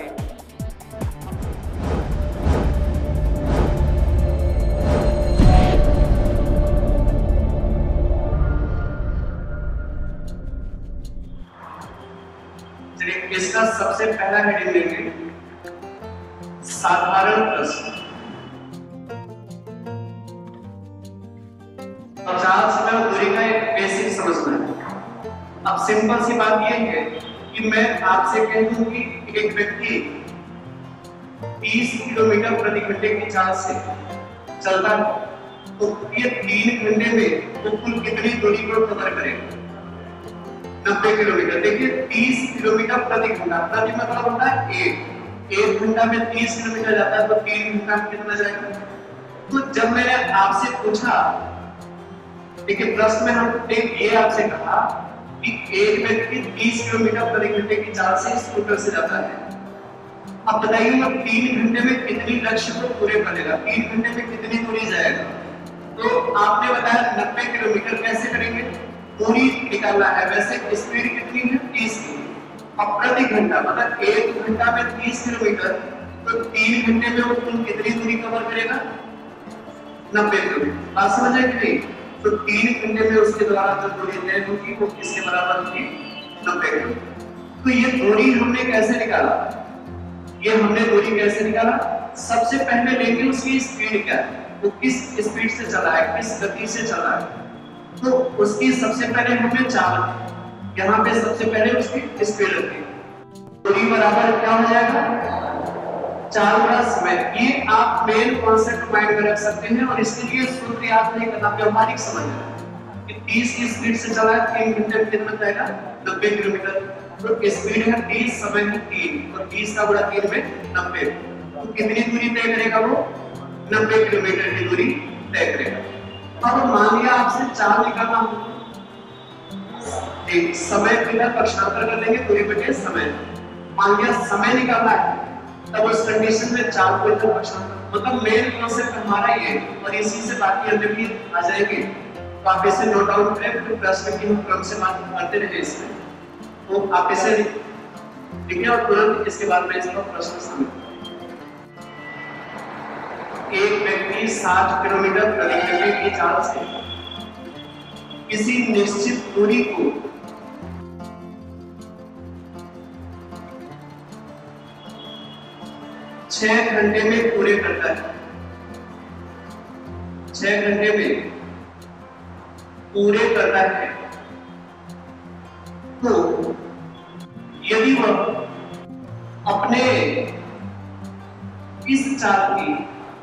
इसका सबसे पहला हेडिंग लेंगे साधारण प्रश्न। अब चाल समय और दूरी का एक बेसिक समझना है। अब सिंपल सी बात यह है कि मैं आपसे कह दूं कि एक व्यक्ति 30 किलोमीटर प्रति घंटे की चाल से चलता है तो ये 3 घंटे में वो कुल कितनी दूरी को कवर करेगा? 90 किलोमीटर। देखिए 30 किलोमीटर प्रति घंटा, प्रति मतलब होता है एक घंटा में 30 किलोमीटर जाता है तो 3 घंटा में कितना जाएगा? तो जब मैंने आपसे पूछा, देखिए प्रश्न में हमने ये आपसे कहा कि एक व्यक्ति 30 किलोमीटर प्रति घंटे की चाल से स्कूटर से जाता है। अब बताइए वो 3 घंटे में कितनी लक्ष्य को पूरे करेगा? 3 घंटे में कितनी दूरी जाएगा? तो आपने बताया 90 किलोमीटर। कैसे करेंगे? दूरी निकालना है। वैसे स्पीड कितनी है? 30 की। अब प्रति घंटा मतलब 1 घंटा में 30 किलोमीटर, तो 3 घंटे में वो कुल कितनी दूरी कवर करेगा? 90 किलोमीटर। बात समझ आए कि नहीं? तो 3 घंटे में उसके द्वारा जो दूरी तय होगी वो किसके बराबर होगी? 90 किलोमीटर। तो ये दूरी हमने कैसे निकाला? ये हमने दूरी कैसे निकाला? सबसे पहले लेंगे उसकी स्पीड क्या है, वो किस स्पीड से चल रहा है, किस गति से चल रहा है। तो उसकी सबसे पहले हमने चाल, यहाँ पे सबसे पहले उसकी स्पीड रखी। दूरी बराबर क्या हो जाएगा? चाल का समय। ये आप मेन कॉन्सेप्ट माइंड में रख सकते हैं और इसके लिए सूत्र याद नहीं करना, व्यवहारिक समझना कि 30 की स्पीड से चला है 3 घंटे में कितना जाएगा? 90 किलोमीटर। तो स्पीड है 30, समय है 3, और 30 का गुणा 3 में 90। तो कितनी दूरी तय करेगा वो? 90 किलोमीटर की दूरी तय करेगा। अब मान लिया आपसे चाल निकालना हो, एक समय बिना पक्षांतर कर देंगे, दूरी बटे समय। मान लिया समय निकालना है, तब उस कंडीशन में चाल को इधर पक्षांतर, मतलब मेन कॉन्सेप्ट हमारा ये, और इसी से बाकी अन्य भी आ जाएंगे। तो आप इसे नोट डाउन करें, फिर प्रश्न की हम क्रम से बात करते रहे इसमें। तो आप इसे लिखें और तुरंत इसके बाद में इसका प्रश्न समझें। एक व्यक्ति 60 किलोमीटर प्रति घंटे की चाल से किसी निश्चित दूरी को 6 घंटे में पूरे करता है। 6 घंटे में पूरे करता है। तो यदि वह अपने इस चाल की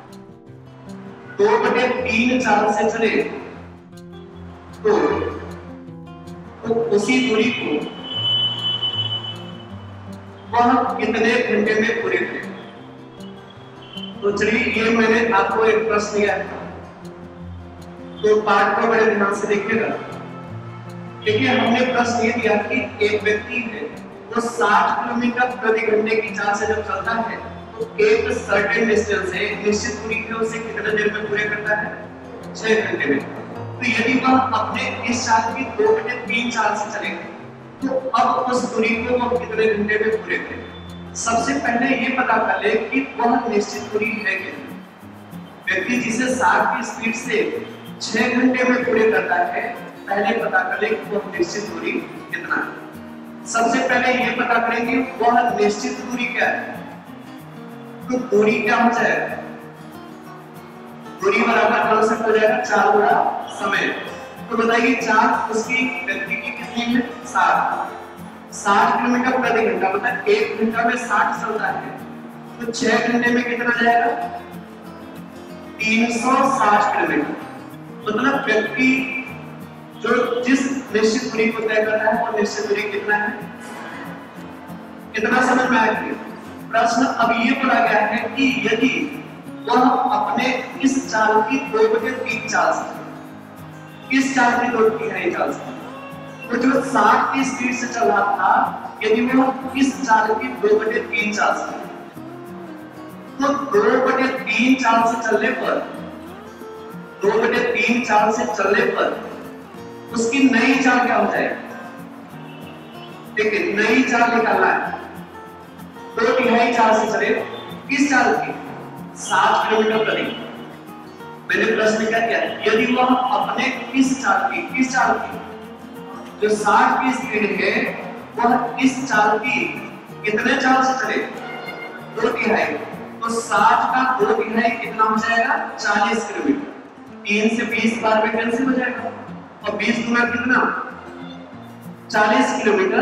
2/3 चाल से चले तो उसी दूरी को वह कितने घंटे में पूरे करेगा? तो चलिए ये मैंने आपको एक प्रश्न दिया है, तो पाठ को बड़े ध्यान से देखिएगा। देखिए हमने प्रश्न ये दिया कि एक व्यक्ति है वो 60 किलोमीटर प्रति घंटे की चाल से जब चलता है तो एक सर्टेन डिस्टेंस है, एक निश्चित दूरी है, उसे कितने देर में पूरे करता है? 6 घंटे में। तो यदि वह अपने इस चाल की 2/3 चाल से चलेगा तो अब उस दूरी को वह कितने घंटे में पूरे करेगा? सबसे पहले ये पता कर ले कि वह निश्चित दूरी है कितनी। व्यक्ति जिसे 60 की स्पीड से 6 घंटे में पूरे करता है, पहले पता कर ले कि वह निश्चित दूरी कितना है। सबसे पहले ये पता करेंगे वह निश्चित दूरी क्या है। तो दूरी क्या हो जाएगा? दूरी बराबर कॉन्सेप्ट हो जाएगा 4 गुणा समय। तो बताइए चाल उसकी व्यक्ति की कितनी है? 60 किलोमीटर प्रति घंटा, मतलब 1 घंटा में 60 चलता है। तो 6 घंटे में कितना जाएगा? 360 किलोमीटर। मतलब व्यक्ति जो जिस निश्चित दूरी को तय कर रहा है वो निश्चित दूरी कितना है? कितना समझ में आया? प्रश्न अब ये बोला गया है कि यदि वह अपने इस चाल की 2/3 चाल से, इस चाल की 2/3 चाल से, तो जो 60 की स्पीड से चल रहा था, यदि वह इस चाल की 2/3 चाल से, तो 2/3 चाल से चलने पर, 2/3 चाल से चलने पर उसकी नई चाल क्या हो जाएगी? देखिए नई चाल निकालना है। 2/3 चाल से चले, किस चाल की? 7 किलोमीटर प्रति। मैंने प्रश्न क्या किया, यदि वह अपने इस चाल की जो 60 की स्पीड है, वह इस चाल की कितने चाल से चले? 2/3। तो 60 का 2/3 कितना हो जाएगा? 40 किलोमीटर। 3 से 20 बार में कैंसिल हो जाएगा, और 20 गुना कितना? 40 किलोमीटर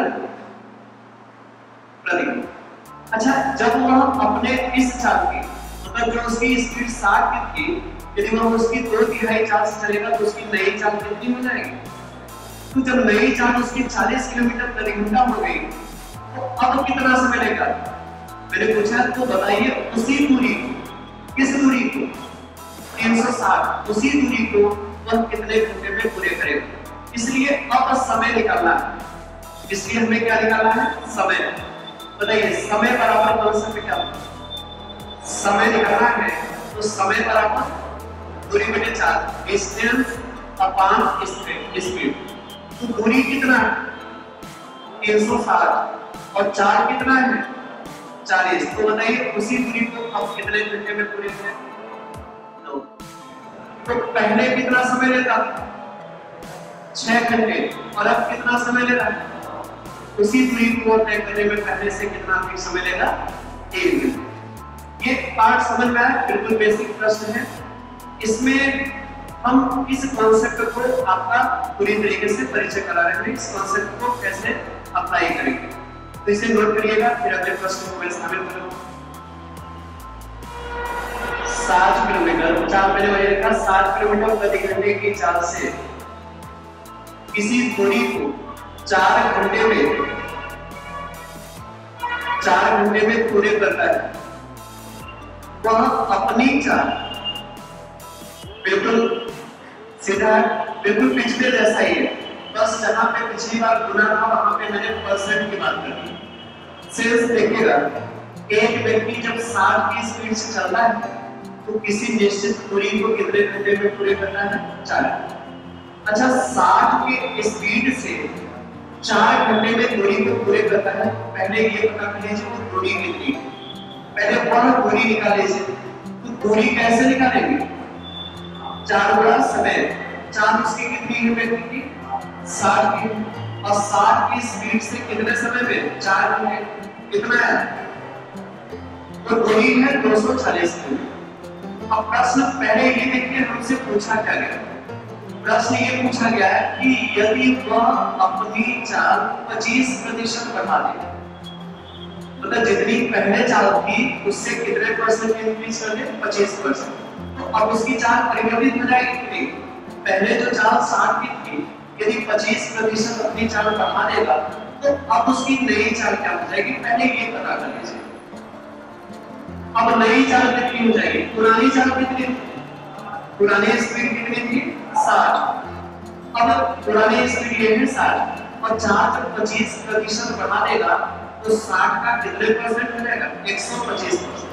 प्रति। अच्छा, जब वह अपने इस चाल की, मतलब जो उसकी स्पीड 60 की थी, यदि वह उसकी 2/3 चाल से चलेगा तो उसकी नई चाल कितनी हो जाएगी? तो जब नई चाल उसकी 40 किलोमीटर प्रति घंटा हो गई, तो अब कितना समय लेगा? मैंने पूछा तो बताइए, उसी दूरी को, किस दूरी को? 360, उसी दूरी को वह कितने घंटे में पूरे करेगा? इसलिए अब समय निकालना है। इसलिए हमें क्या निकालना है? समय। बताइए, समय बराबर कॉन्सेप्ट क्या होता है? समय निकालना है तो समय बराबर दूरी बटे 4, डिस्टेंस अपॉन स्पीड। तो दूरी कितना है? 360, और 4 कितना है? 40। तो बताइए, उसी दूरी को अब कितने घंटे में पूरे करें? 9। तो पहले कितना समय लेता? 6 घंटे, और अब कितना समय ले रहा है? उसी दूरी को तय करने में पहले से कितना अधिक समय लेगा? 1 घंटे। ये पार्ट समझ में आया? बिल्कुल बेसिक प्रश्न है। इसमें हम इस कॉन्सेप्ट को आपका पूरी तरीके से परिचय करा रहे हैं, इस कॉन्सेप्ट को कैसे अप्लाई करेंगे। तो इसे नोट करिएगा, फिर अगले प्रश्न को मैं शामिल करूंगा। 60 किलोमीटर चाल मैंने वही लिखा, 60 किलोमीटर प्रति घंटे की चाल से किसी दूरी को 4 घंटे में पूरे करता है। वह अपनी चाल बिल्कुल सीधा, बिल्कुल पिछले जैसा ही है, बस जहां पे पिछली बार गुना था वहां पे मैंने परसेंट की बात कर दी। सेंस देखिएगा, एक व्यक्ति जब 60 की स्पीड से चल रहा है तो किसी निश्चित दूरी को कितने घंटे में पूरे करना है? 4। अच्छा, 60 की स्पीड से 4 घंटे में दूरी को पूरे करता है। पहले ये पता कर लीजिए कि दूरी कितनी है, पहले वह दूरी निकाल लीजिए। तो दूरी कैसे निकालेंगे? 4 गुणा समय। 4 उसकी कितनी है व्यक्ति की? 60 की, और 60 की स्पीड से कितने समय में? 4 घंटे। कितना है? तो दूरी है 240 किलोमीटर। अब प्रश्न पहले ये देखिए, हमसे पूछा क्या गया? प्रश्न ये पूछा गया है कि यदि वह अपनी चाल 25% बढ़ा दे, मतलब जितनी पहले चाल थी उससे कितने परसेंट इंक्रीज कर दे? 25%। तो अब उसकी चाल परिवर्तित हो जाएगी कितनी? पहले जो चाल 60 की थी, यदि 25% अपनी चाल बढ़ा देगा तो अब उसकी नई चाल क्या हो जाएगी? पहले ये पता कर लीजिए। अब नई चाल कितनी हो जाएगी? पुरानी चाल कितनी? पुरानी स्पीड कितनी थी? 60। अब पुरानी स्पीड ये है 60, और 4 जब 25% बढ़ा देगा तो 60 का कितने परसेंट हो जाएगा? 125%।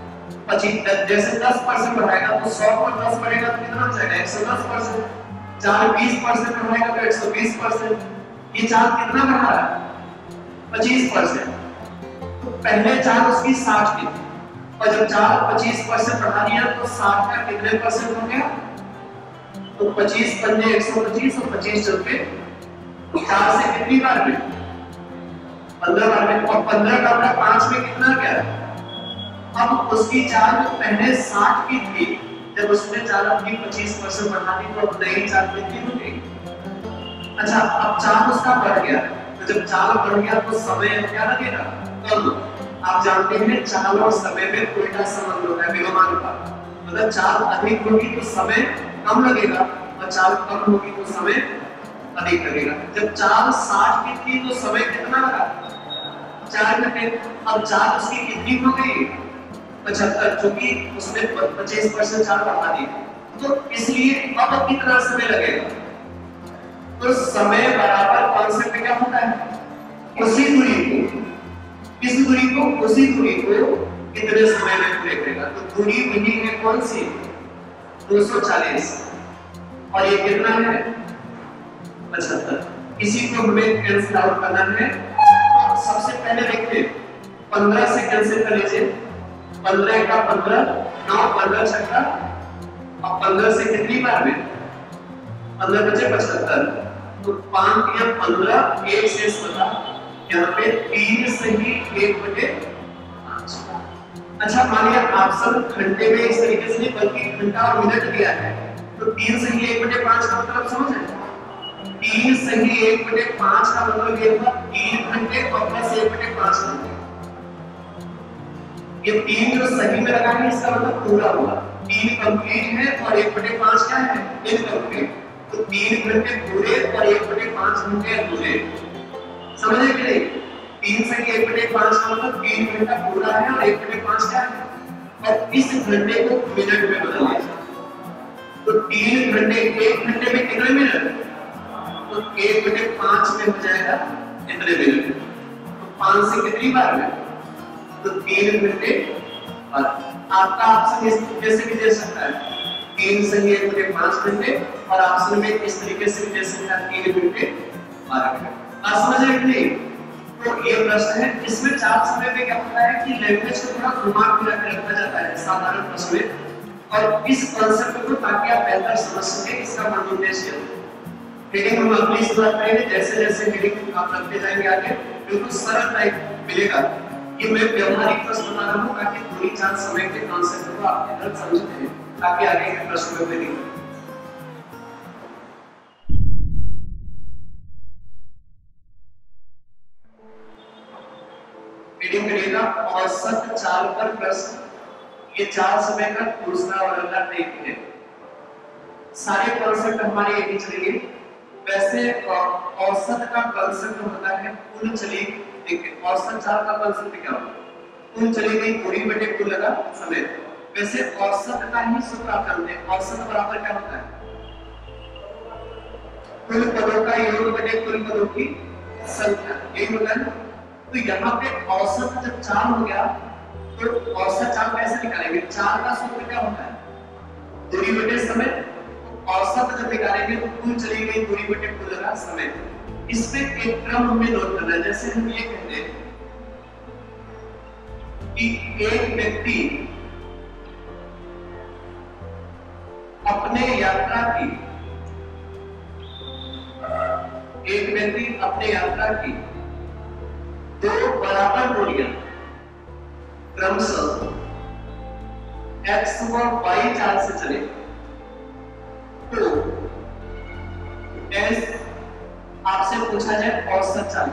जैसे 10% बढ़ाएगा तो 100 पर 10 बढ़ेगा तो कितना हो जाएगा? 110%। 4 20% बढ़ाएगा तो 120%। ये चाल कितना बढ़ा रहा है? 25%। तो पहले चाल उसकी 60 की थी, और जब 4 25% बढ़ा दिया तो 60 का कितने परसेंट हो गया? तो 25 पंजे 125, और 25 चलते 4 से कितनी बार में? 15 बार में, और 15 का 5 में कितना गया? अब उसकी चाल पहले 60 की थी, जब उसने चाल अपनी 25% बढ़ा दी तो अब नई चाल कितनी हो गई? अच्छा, अब चाल उसका बढ़ गया, तो जब चाल बढ़ गया तो समय क्या लगेगा? कम। आप जानते हैं चाल और समय में उल्टा संबंध होता है, विलोमानुपात। मतलब चाल अधिक होगी तो समय कम लगेगा, और चाल कम होगी तो समय अधिक लगेगा। जब चाल 60 की थी तो समय कितना लगा? 4 घंटे। अब चाल उसकी कितनी हो गई? 75, क्योंकि उसने 25% चाल बढ़ा दी, तो इसलिए अब कितना समय लगेगा? तो समय बराबर कॉन्सेप्ट क्या होता है? उसी दूरी को, किस दूरी को? उसी दूरी को कितने समय में पूरे करेगा। तो दूरी वही है, कौन सी? 240, और ये कितना है? 75। इसी को हमें कैंसिल आउट करना है। तो सबसे पहले देखिए, 15 से कैंसिल कर लीजिए, 15 का 15, 9 15 छक्का, और 15 से कितनी बार में 15 बचे 75, तो 5 या 15, 1 शेष बचा, यहाँ पे 3 सही 1/5। अच्छा मानिए ऑप्शन घंटे में इस तरीके से नहीं बल्कि घंटा और मिनट दिया है, तो 3 सही 1/5 का मतलब समझ है, 3 सही 1/5 का मतलब ये हुआ 3 घंटे और प्लस 1/5 घंटे। ये 3 जो सही में लगा है इसका मतलब पूरा हुआ, 3 कंप्लीट है और 1/5 क्या है इनकम्प्लीट, तो 3 घंटे पूरे और 1/5 घंटे अधूरे। समझे कि नहीं? 3 सही 1/5 का मतलब 3 घंटा पूरा है और 1/5 क्या है, और इस घंटे को मिनट में बदल लीजिए, तो 3 घंटे 1 घंटे में कितने मिनट, तो 1/5 में हो जाएगा इतने मिनट, तो 5 से कितनी बार में, तो 3 घंटे बाद। आपका ऑप्शन इस तरीके से भी दे सकता है 3 सही 1/5 घंटे, और ऑप्शन में इस तरीके से भी दे सकता है 3 घंटे 12 मिनट। आप समझ रहे हैं? तो ये प्रश्न है, इसमें 4 समय में क्या होता है कि लैंग्वेज को थोड़ा घुमा फिरा के रखा जाता है साधारण प्रश्न में, और इस कांसेप्ट को ताकि आप बेहतर समझ सके, इसका मूल उद्देश्य है। हेडिंग हम अगली बात करेंगे, जैसे जैसे हेडिंग आप रखते जाएंगे आगे बिल्कुल सरल टाइप मिलेगा। ये मैं व्यवहारिक प्रश्न बता रहा हूँ ताकि 2-4 समय के कांसेप्ट को आप बेहतर समझते हैं, ताकि आगे के प्रश्न में कोई दिक्कत। हेडिंग करिएगा औसत चाल पर प्रश्न। ये 4 समय का दूसरा और अगला टाइप है। सारे कॉन्सेप्ट हमारे यही चलेंगे। वैसे औसत का कांसेप्ट होता है कुल चली, देखिए औसत चाल का कांसेप्ट क्या होता है, कुल चली गई दूरी बटे कुल लगा समय। वैसे औसत का ही सूत्र आप जानते हैं, औसत बराबर क्या होता है, कुल पदों का योग बटे कुल पदों की संख्या, यही होता है। तो यहाँ पे औसत जब चाल हो गया तो औसत चाल कैसे निकालेंगे, चाल का सूत्र क्या होता है, दूरी बटे समय। औसत जब निकालेंगे तो कुल चली गई दूरी बटे कुल लगा समय। इसमें एक क्रम हमें नोट करना है, जैसे हम ये कहते हैं कि एक व्यक्ति अपने यात्रा की 2 बराबर दूरियां क्रमशः x व y चाल से चले, तो एस आपसे पूछा जाए औसत चाल।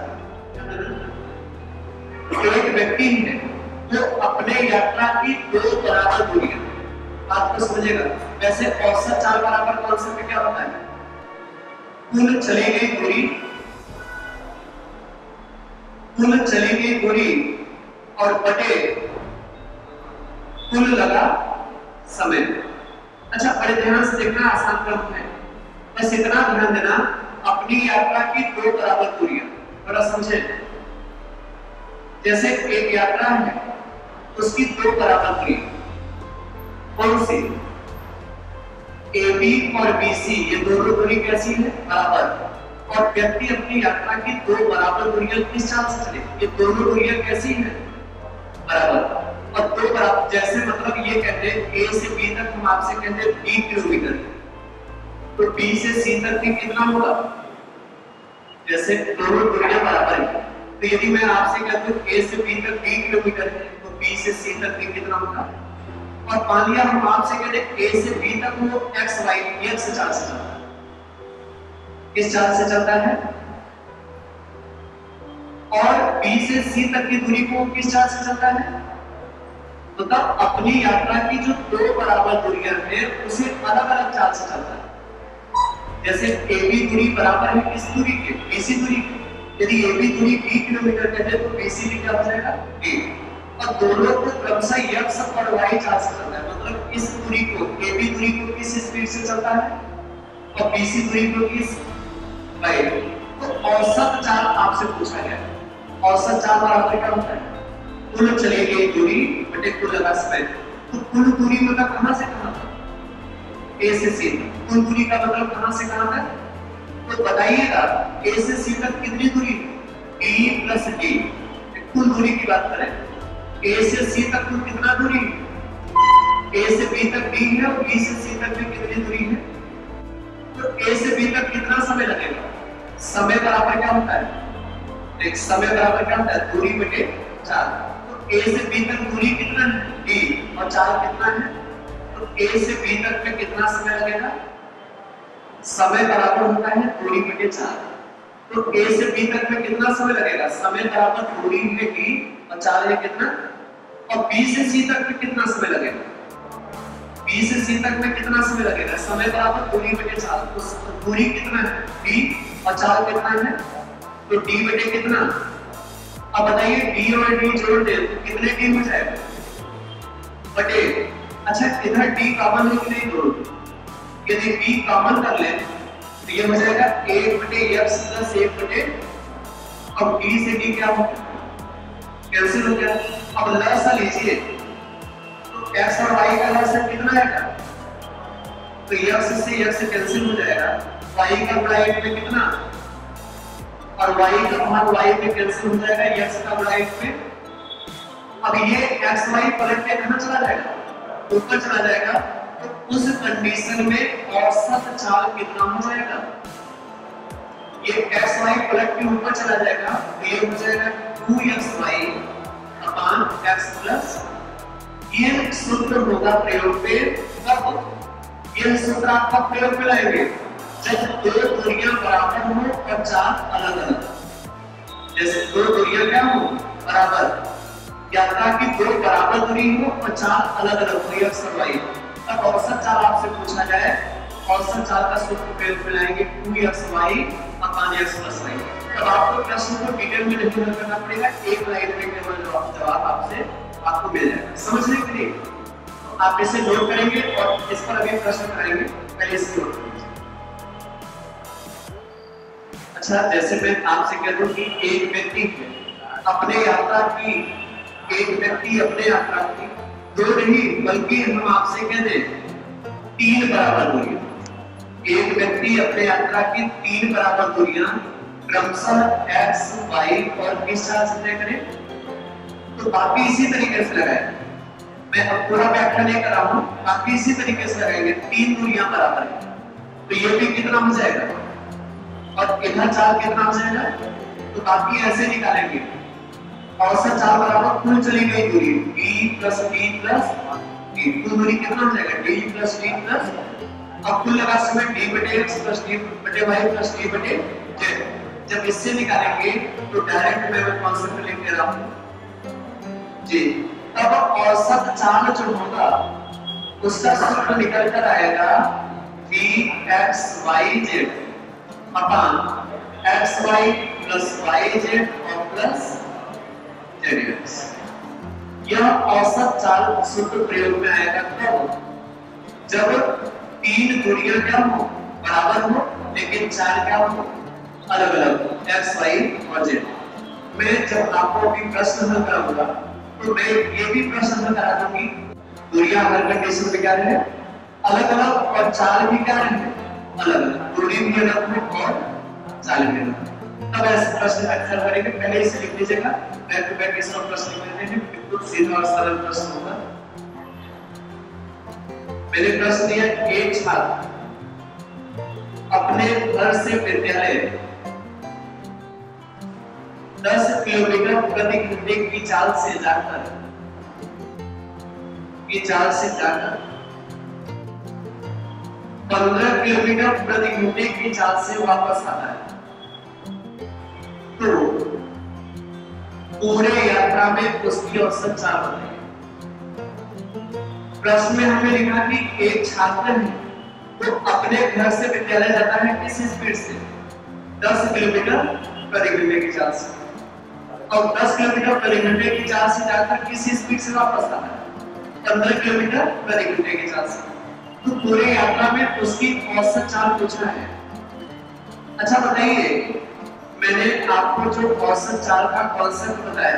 एक व्यक्ति है जो अपने यात्रा की 2 बराबर दूरियां, बात को समझेगा। वैसे औसत चाल बराबर कॉन्सेप्ट क्या होता है, कुल चली गई दूरी और बटे कुल लगा समय। अच्छा बड़े ध्यान से देखना, आसान क्रम है, बस इतना ध्यान देना, अपनी यात्रा की 2 बराबर दूरियां, थोड़ा समझे। जैसे एक यात्रा है उसकी 2 बराबर दूरी, कौन सी, AB और BC, ये दोनों दूरी कैसी है, बराबर। और व्यक्ति अपनी यात्रा की 2 बराबर दूरियां किस चाल से चले, ये दोनों दूरियां कैसी हैं, बराबर। और 2 बराबर, जैसे मतलब ये कहते हैं A से B तक हम आपसे कहते हैं 20 किलोमीटर, तो B से C तक भी कितना होगा, जैसे दोनों दूरियां बराबर है। तो यदि मैं आपसे कहता हूं A से B तक 20 किलोमीटर है, तो B से C तक भी कितना होगा। और मान लिया हम आपसे कहते हैं A से B तक वो x y x चाल से चलता है, किस चाल से चलता है, और B से C तक की दूरी को किस चाल से चलता है, मतलब अपनी यात्रा की जो 2 बराबर दूरियां हैं उसे अलग अलग चाल से चलता है। जैसे AB दूरी बराबर है किस दूरी के, BC दूरी के। यदि AB दूरी 20 किलोमीटर कहते हैं तो BC भी क्या हो जाएगा 8, और दोनों को क्रमशः x और y चाल से चलता है, मतलब इस दूरी को AB दूरी को किस स्पीड से चलता है और BC दूरी को किस y। तो औसत चाल आपसे पूछा गया, औसत चाल बराबर क्या होता है, कुल चली गई दूरी बटे कुल लगा समय। तो कुल दूरी मतलब कहां से कहां तक, A से C, कुल दूरी का मतलब कहां से कहां तक, तो बताइएगा A से C तक कितनी दूरी, B + D, कुल दूरी की बात करें ए से सी तक कुल कितना दूरी है? ए से बी तक डी है और बी से सी तक भी कितनी दूरी है? तो ए से बी तक कितना समय लगेगा? समय बराबर क्या होता है? एक समय बराबर क्या होता है? दूरी बटे 4। तो ए से बी तक दूरी कितना है? डी, और 4 कितना है? तो ए से बी तक में कितना समय लगेगा? समय बराबर होता है दूरी बटे 4। तो ए से बी तक में कितना समय लगेगा? समय बराबर दूरी है डी और 4 है कितना? और बी से सी तक में कितना समय लगेगा? बी से सी तक में कितना समय लगेगा? समय बराबर दूरी बटे 4। तो दूरी कितना है? डी, और 4 कितना है? तो डी बटे कितना? अब बताइए डी और डी जोड़ दे तो कितने डी हो जाएगा? बटे, अच्छा इधर डी कॉमन है कि नहीं? दो, यदि डी कॉमन कर ले तो ये हो जाएगा 1 बटे x प्लस 1 बटे, अब डी से डी क्या हो? कैंसिल हो गया। अब लसा लीजिए तो x और y का लसा कितना आएगा? तो x से x कैंसिल हो जाएगा, y का ब्राइट में कितना और y का भाग y में कैंसिल हो जाएगा, x का ब्राइट में। अब ये x y पलट के कहां चला जाएगा? ऊपर चला जाएगा। तो उस कंडीशन में औसत चाल कितना हो जाएगा? ये x y पलट के ऊपर चला जाएगा तो ये हो जाएगा 2xy अपान x प्लस। ये सूत्र होगा प्रयोग पे कब? यह सूत्र आपका प्रयोग में लाएंगे जब दो दूरियां बराबर हो और चाल अलग अलग। जैसे दो दूरियां क्या हो? बराबर, यात्रा की दो बराबर दूरी हो और चाल अलग अलग हो, x और y। तब औसत चाल आपसे पूछा जाए, औसत चाल का सूत्र प्रयोग में लाएंगे 2xy अपान x प्लस y। तब आपको प्रश्न को डिटेल में नहीं हल करना पड़ेगा, एक लाइन में केवल जवाब आपसे आपको मिल जाएगा। समझने के लिए आप इसे नोट करेंगे और इस पर अभी प्रश्न कराएंगे, पहले इसे नोट करेंगे। अच्छा, जैसे मैं आपसे कह दूं कि एक व्यक्ति अपने यात्रा की, एक व्यक्ति अपने यात्रा की दो नहीं बल्कि हम आपसे कह दें 3 बराबर दूरियां, एक व्यक्ति अपने यात्रा की 3 बराबर दूरियां क्रमशः x, y और किस चाल से तय करें, तो बाकी इसी तरीके से लगाएं। मैं अब पूरा व्याख्या नहीं कर रहा हूं, बाकी इसी तरीके से लगाएंगे। 3 दूरियां बराबर है तो ये भी कितना हो जाएगा और इधर चाल कितना हो जाएगा, तो बाकी ऐसे निकालेंगे। औसत चाल बराबर कुल चली गई दूरी d plus d plus d, कुल दूरी कितना हो जाएगा? d प्लस d प्लस, अब कुल लगा समय d बटे x प्लस d बटे y प्लस d बटे z। जब इससे निकालेंगे तो डायरेक्ट मैं कॉन्सेप्ट लिख दे रहा हूं जी। तब औसत चाल जो होगा उसका सूत्र निकल कर आएगा dxyz अपान xy प्लस yz और प्लस zx। यह औसत चाल सूत्र प्रयोग में आएगा कब? जब 3 दूरियां क्या हो? बराबर हो लेकिन चाल क्या हो? अलग अलग, x, y और z। मैं जब आपको अभी प्रश्न हल कराऊंगा तो मैं ये भी प्रश्न हल करा दूंगी, दूरियां हर कंडीशन में क्या है? अलग अलग, और चाल भी क्या है? अलग अलग, दूरी भी अलग है और चाल भी अलग। तब ऐसे प्रश्न अक्सर करेंगे, पहले इसे लिख लीजिएगा, बैक टू बैक इसका प्रश्न लिख लेंगे, बिल्कुल सीधा और सरल प्रश्न होगा। मैंने प्रश्न दिया, एक छात्र अपने घर से विद्यालय 10 किलोमीटर प्रति घंटे की चाल से जाकर 15 किलोमीटर प्रति घंटे की चाल से वापस आता है, तो पूरे यात्रा में उसकी औसत चाल बताइए। प्रश्न में हमने लिखा कि एक छात्र है वो अपने घर से विद्यालय जाता है किस स्पीड से? 10 किलोमीटर प्रति घंटे की चाल से, और 10 किलोमीटर प्रति घंटे की चाल से जाकर किस स्पीड से वापस आता है? 15 किलोमीटर प्रति घंटे की चाल से। तो पूरे यात्रा में उसकी औसत चाल पूछना है। अच्छा बताइए, मैंने आपको जो औसत चाल का कॉन्सेप्ट बताया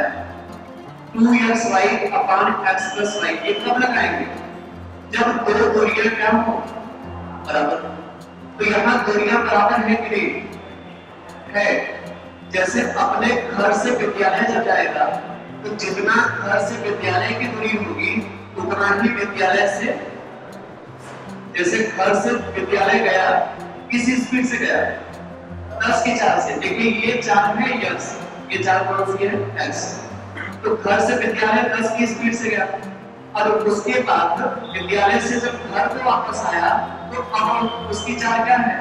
2xy अपान x प्लस y, ये कब लगाएंगे? जब दो दूरियां क्या हो? बराबर। तो यहाँ दूरियां बराबर है कि नहीं? है। जैसे अपने घर से विद्यालय जब जाएगा तो जितना घर से विद्यालय की दूरी होगी उतना ही विद्यालय से, जैसे घर से विद्यालय गया किस स्पीड से गया, 10 की चाल से। देखिए ये चाल है यक्स, ये चाल कौन सी है, एक्स। तो घर से विद्यालय 10 की स्पीड से गया और उसके बाद विद्यालय से जब घर पे वापस आया तो अब उसकी चाल क्या है,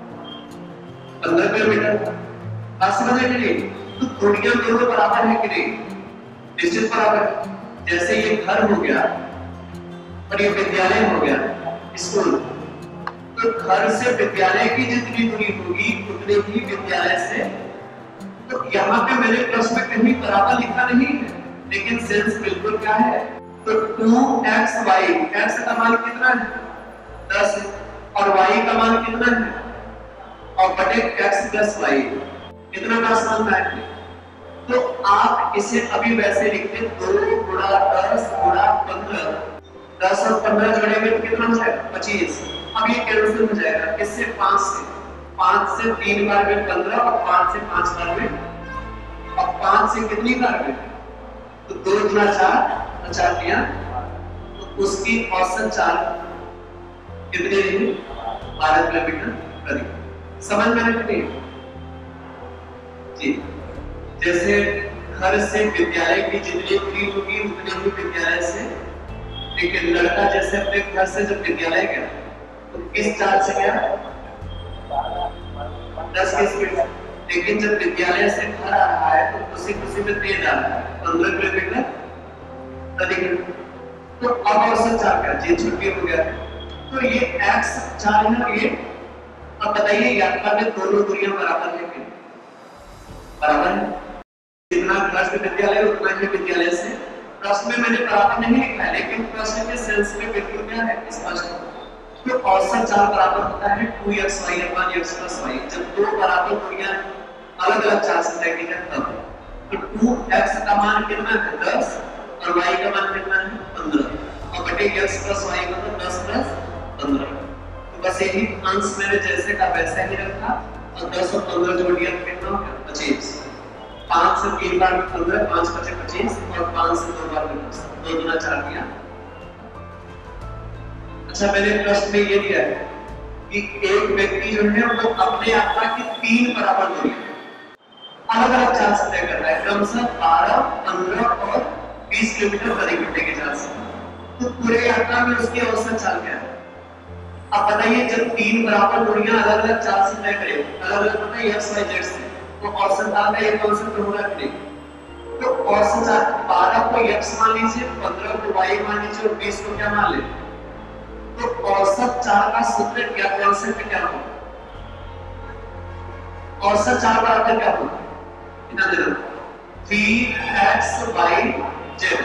15 किलोमीटर। बात समझ में नहीं? तो दूरियां दोनों बराबर है कि नहीं, निश्चित बराबर। जैसे ये घर हो गया और ये विद्यालय हो गया, स्कूल, तो घर से विद्यालय की जितनी दूरी होगी उतने ही विद्यालय से। तो यहाँ पे मेरे प्रश्न में कहीं बराबर लिखा नहीं है, लेकिन सेंस बिल्कुल क्या है। तो 2xy, x का मान कितना है, 10 है, और y का मान कितना है, और बटे x प्लस y, कितना का समझ है। तो आप इसे अभी वैसे लिखते 2 गुणा 10 गुणा 15, 10 और 15 जोड़ेंगे तो कितना हो जाएगा, 25। अब ये कैंसिल हो जाएगा, इससे 5 से 3 बार में 15 और 5 से 5 बार में, और 5 से कितनी बार में, तो 2 गुणा 4, 4 दिया, तो उसकी औसत चाल कितनी है, 12 किलोमीटर प्रति। समझ में आया कि नहीं जी। जैसे घर से विद्यालय की जितनी दूरी होगी उतनी ही विद्यालय से, लेकिन लड़का जैसे अपने घर से जब विद्यालय गया तो किस चाल से गया, 10 की स्पीड से। लेकिन जब विद्यालय से घर आ रहा है तो खुशी खुशी में तेज आ रहा है, 15 किलोमीटर प्रति घंटा। तो अब औसत चाल क्या, जी छुट्टी हो गया। तो ये x चाल है ये। अब बताइए यात्रा में दोनों दूरियां बराबर है कि बराबर है, जितना घर से विद्यालय उतना ही विद्यालय से। प्रश्न में मैंने बराबर नहीं लिखा है, लेकिन प्रश्न के सेंस में बिल्कुल क्या है, स्पष्ट। तो औसत चाल बराबर होता है 2xy / x + y। जब दो बराबर दूरियां अलग अलग चाल से तय की जाए तब। तो 2x का मान कितना है, 10, और y का मान कितना है, 15, और बटे x + y मतलब 10 + 15। तो बस यही अंश मैंने जैसे का वैसा ही रखा, और 10 और 15 जोड़ दिया तो कितना हो गया, 25। 5 से 3 बार में 15, 5 × 25, और 5 से 2 बार में 10, 2 गुना 4 दिया। अच्छा, मैंने प्रश्न में ये दिया है कि एक व्यक्ति जो है वो अपने यात्रा की 3 बराबर दूरी अलग अलग चाल से तय कर रहा है, क्रमशः 12, 15 और 20 किलोमीटर प्रति घंटे की चाल से। तो पूरे यात्रा में उसकी औसत चाल क्या है। अब बताइए, जब 3 बराबर दूरियां अलग अलग चाल से तय करें, अलग अलग पता है x y z से, तो औसत चाल का एक औसत होगा कि नहीं। तो औसत चाल 12 को x मान लीजिए, 15 को y मान लीजिए, और 20 को क्या मान ले। तो औसत चाल का सूत्र क्या, कॉन्सेप्ट क्या होगा, औसत चाल बराबर क्या होगा, इतना देना 3xy z,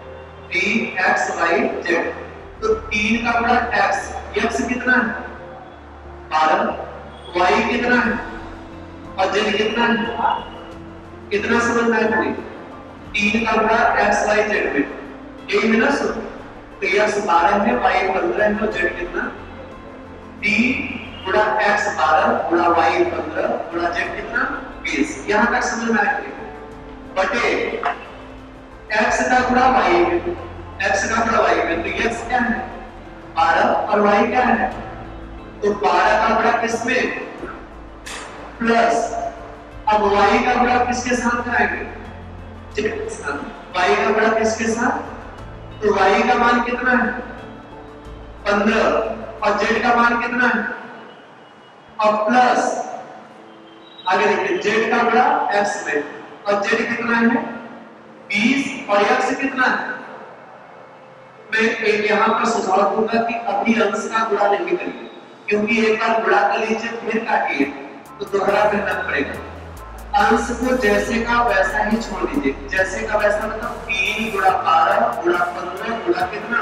3xy z। तो 3 का गुणा x कितना है, 12, y कितना है, और z कितना है, कितना समझ में आया नहीं। 3 का गुणा xy z में यही है ना सूत्र। तो x 12 है, y 15 है, और z कितना, 3 गुणा x 12 गुणा y 15 गुणा z कितना, 20। यहां तक समझ में आया नहीं। बटे x का गुणा y में, x का गुणा y में, तो x क्या है, 12, और y क्या है, तो 12 का गुणा किसमें, प्लस, अब y का गुणा किसके साथ कराएंगे, z के साथ। y का गुणा किसके साथ, तो y का मान कितना है, 15, और z का मान कितना है, और प्लस आगे देखिए z का गुणा x में, और z कितना है, 20, और x कितना है। मैं एक यहाँ पर सुझाव दूंगा कि अभी अंश का गुणा नहीं करिए, क्योंकि एक बार गुणा कर लीजिए फिर काटिए तो दोहरा करना पड़ेगा। अंश को जैसे का वैसा ही छोड़ दीजिए, जैसे का वैसा मतलब 3 गुणा 12 गुणा 15 गुणा कितना,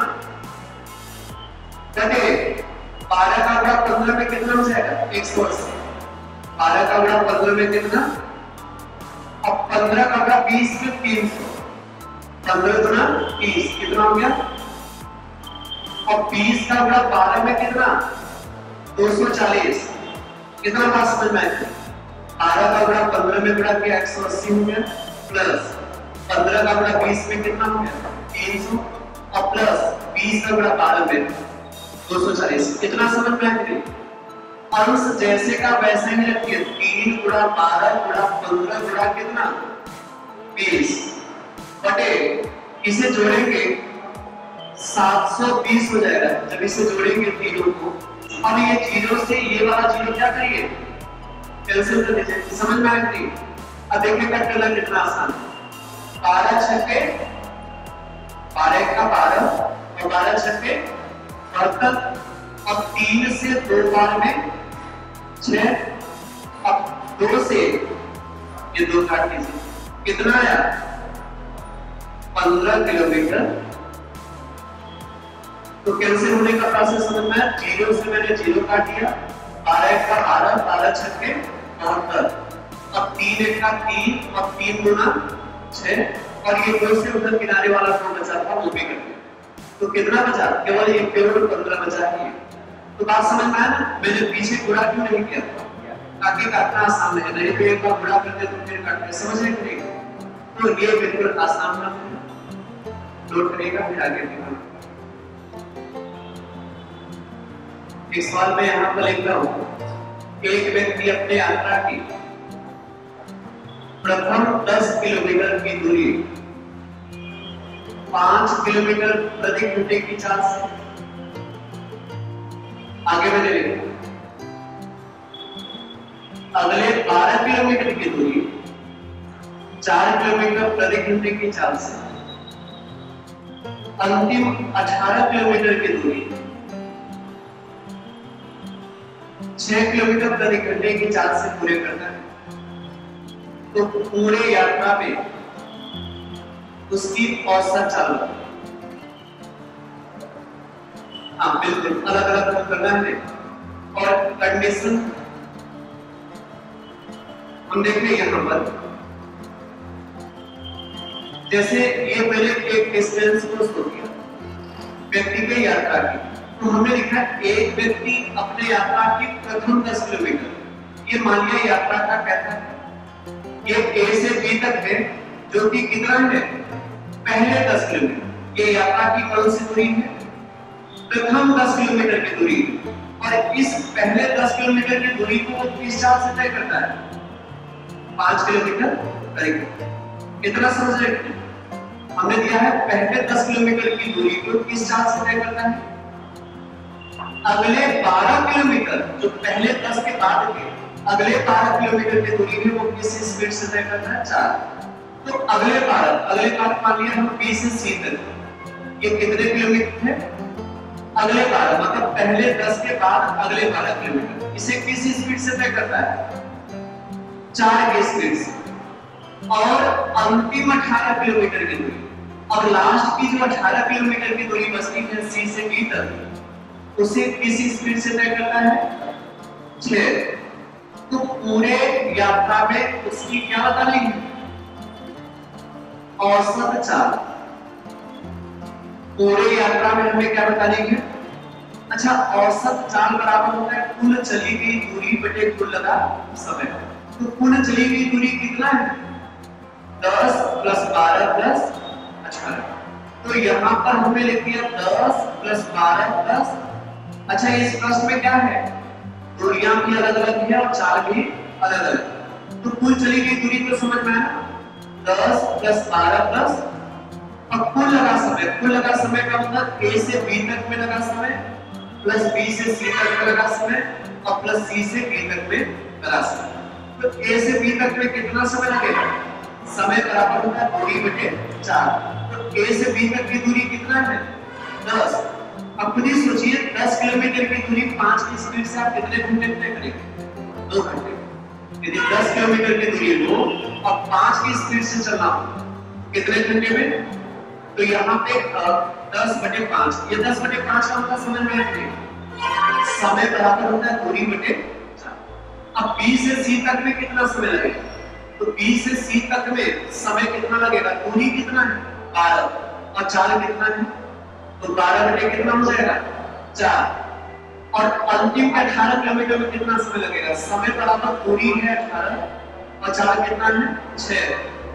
बटे 12 का गुणा 15 में कितना हो जाएगा, 180। 12 का गुणा 15 में कितना, अब 15 का गुणा 20 में 300, 15 गुणा 30 कितना हो गया, और 20 का गुणा 12 में कितना, 240। कितना बात समझ में आया, 12 का गुणा 15 में गुणा किया 180 हो गया, प्लस 15 का गुणा 20 में कितना हो गया 300 और प्लस 20 का गुणा 12 में 240। कितना समझ में आया? अंश जैसे का वैसे ही रखिए, 3 गुणा 12 गुणा 15 गुणा कितना 20 बटे इसे जोड़ेंगे 720 हो जाएगा जब इसे जोड़ेंगे तीनों को। अब ये जीरो से ये वाला जीरो क्या करिए कैंसिल कर दीजिए। समझ में आया नहीं? अब देखिए कट करना कितना आसान है। 12 छक्के 12 का 12 और 12 छक्के 72। अब 3 से 2 बार में 6। अब 2 से ये 2 काट लीजिए, कितना आया 15 किलोमीटर। तो कैंसिल होने का प्रोसेस समझ में आया? जीरो से मैंने जीरो काट दिया, 12 का 12 12 छक्के 72। अब 3 एक का 3 और 3 गुना 6 और ये 2 से उधर किनारे वाला 2 बचा था वो भी कर दिया। तो कितना बचा? केवल ये केवल 15 बचा ही। तो बात समझ में आया ना? मैंने पीछे गुणा क्यों नहीं किया ताकि काटना आसान है, नहीं तो एक बार गुणा करते तो फिर काटते। समझ रहे कि नहीं? तो ये बिल्कुल आसान है, नोट करिएगा फिर आगे देखना। इस सवाल में यहां पर लिख रहा हूं एक व्यक्ति अपने यात्रा की प्रथम 10 किलोमीटर की दूरी 5 किलोमीटर प्रति घंटे की चाल से आगे बढ़े लिखा। अगले 12 किलोमीटर की दूरी 4 किलोमीटर प्रति घंटे की चाल से अंतिम 18 किलोमीटर की दूरी 6 किलोमीटर प्रति घंटे की चाल से पूरे करना है। तो पूरे यात्रा में उसकी औसत चाल बिल्कुल अलग अलग करना है। और कंडीशन हम देख रहे हैं यहां पर, जैसे ये पहले एक डिस्टेंस को शो किया व्यक्ति की यात्रा की, तो हमने लिखा एक व्यक्ति अपने यात्रा की प्रथम 10 किलोमीटर। ये मान लिया यात्रा का कहता है ये A से B तक है जो कि कितना है पहले 10 किलोमीटर। ये यात्रा की कौन सी दूरी है? प्रथम 10 किलोमीटर की दूरी। और इस पहले 10 किलोमीटर की दूरी को किस चाल से तय करता है? 5 किलोमीटर करेक्ट। इतना समझ रहे हैं? हमने दिया है पहले 10 किलोमीटर की दूरी को किस चाल से तय करता है? अगले 12 किलोमीटर जो पहले 10 के बाद के अगले 12 किलोमीटर की दूरी में वो किस स्पीड से तय करता है? 4। तो अगले 12 मान लिया हम B से C तक, ये कितने किलोमीटर है? अगले 12 मतलब पहले 10 के बाद अगले 12 किलोमीटर। इसे किस स्पीड से तय करता है? 4 की स्पीड से। और अंतिम 18 किलोमीटर की दूरी, अब लास्ट की जो 18 किलोमीटर की दूरी बचती है C से B तक, उसे किस स्पीड से तय करता है? 6। तो पूरे यात्रा में उसकी क्या बतानी है? औसत चाल। पूरे यात्रा में हमें क्या बतानी है? अच्छा, औसत चाल बराबर होता है कुल चली गई दूरी बटे कुल लगा समय। तो कुल चली गई दूरी कितना है? 10 + 12 + 18। तो यहां पर हमने लिख दिया 10 + 12 + अच्छा इस प्रश्न में क्या है? दूरियां भी अलग अलग है और चाल भी अलग अलग। तो कुल चली गई दूरी तो समझ में आया, 10 + 12 + अब कुल लगा समय। कुल लगा समय का मतलब A से B तक में लगा समय प्लस B से C तक में लगा समय और प्लस C से B तक में लगा समय। तो A से B तक में कितना समय लगेगा? समय बराबर होता है दूरी बटे 4। तो A से B तक की दूरी कितना है? 10। अब खुद ही सोचिए 10 किलोमीटर की दूरी 5 की स्पीड से आप कितने घंटे तय करेंगे? 2 घंटे। यदि 10 किलोमीटर की दूरी लो और 5 की स्पीड से चलना हो कितने घंटे में? तो यहाँ पे 10/5, ये 10/5 का मतलब समझ में आया? समय बराबर होता है दूरी बटे 4। अब B से C तक में कितना समय लगेगा? तो B से C तक में समय कितना लगेगा? दूरी कितना है? 12 और 4 कितना है? तो 12 बटे कितना हो जाएगा? 4। और अंतिम 18 किलोमीटर में कितना समय लगेगा? समय बराबर दूरी है 18 और 4 कितना है? 6।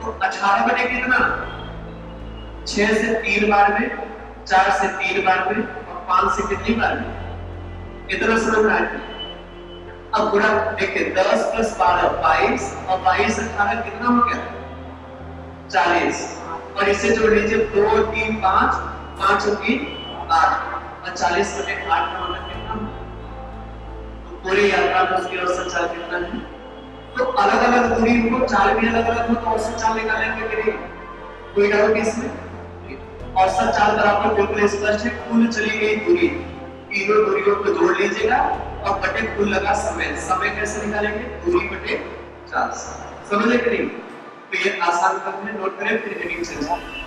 तो 18 बटे कितना, 6 से 3 बार में, 4 से 3 बार में और 5 से कितनी बार में, इतना समझ रहा है। अब गुणा देखिए 10 + 12 22 और 22 18 कितना हो गया 40, और इसे जोड़ लीजिए 2 3 5 5 और 3 8 और 40 बटे 8 का मतलब कितना, तो पूरी यात्रा में उसकी औसत चाल कितना है। तो अलग अलग दूरी को चाल भी अलग अलग हो तो औसत चाल निकालेंगे कि नहीं, कोई डाउट इसमें। औसत चाल पर आपको बिल्कुल स्पष्ट है, कुल चली गई दूरी, तीनों दूरियों को जोड़ लीजिएगा और बटे कुल लगा समय। समय कैसे निकालेंगे, दूरी बटे 4। समझ ले कि नहीं। तो ये आसान काम है, नोट करें फिर हेडिंग से